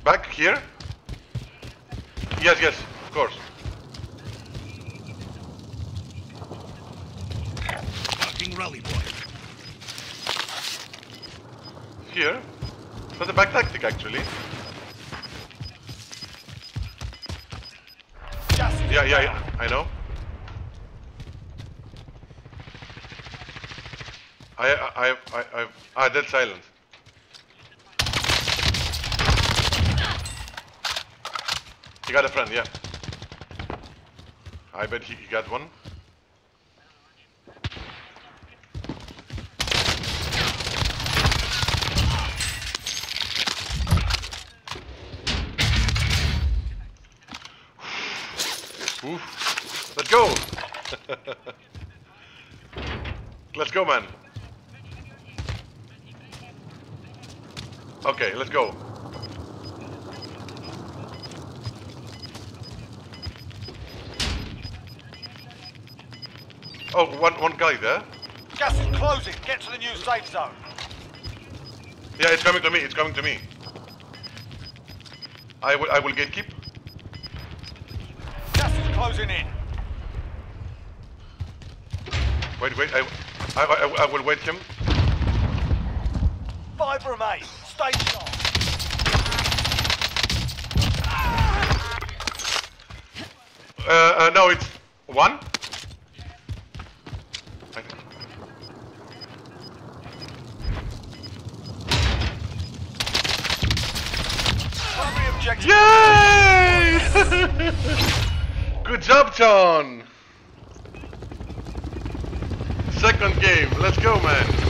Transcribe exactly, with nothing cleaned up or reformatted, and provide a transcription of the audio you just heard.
Back here? Yes, yes, of course. Marking rally point. Here? That's a back tactic actually. Yeah, yeah, yeah, I know. I, I, I, I, I, ah, dead silent. He got a friend, yeah. I bet he, he got one. Oof. Let's go! Let's go, man. Okay, let's go. Oh, one one guy there. Gas is closing. Get to the new safe zone. Yeah, it's coming to me. It's coming to me. I will I will gatekeep. Gas is closing in. Wait, wait. I I I, I will wait him. Five remain. Stay sharp. Uh, uh no, it's one. Yay! Good job, John. Second game. Let's go, man.